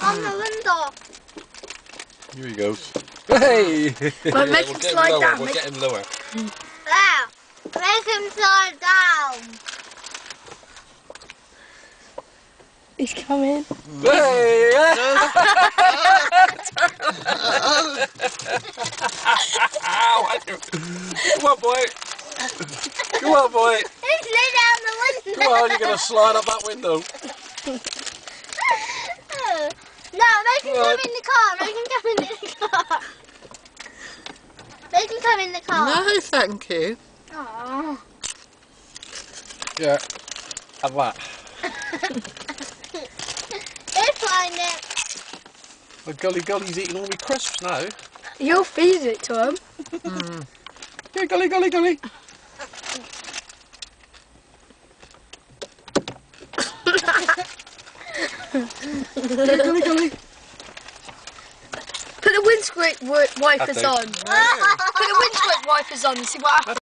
on the window. Here he goes. Hey! Well, make him slide down. We'll get him lower. There. Make him slide down. He's coming. Hey! Come on, boy. Come on, boy. He slid down the window. Come on, you're going to slide up that window. No, make him come in the car. Make him come in the car. Make him come in the car. No, thank you. Aww. Yeah, have that. He'll find it. The Gully's eating all my crisps now. You'll feed it to him. Yeah, Gully. Yeah, Gully. Put the windscreen wipers That's it. on. Put the windscreen wipers on and see what happens.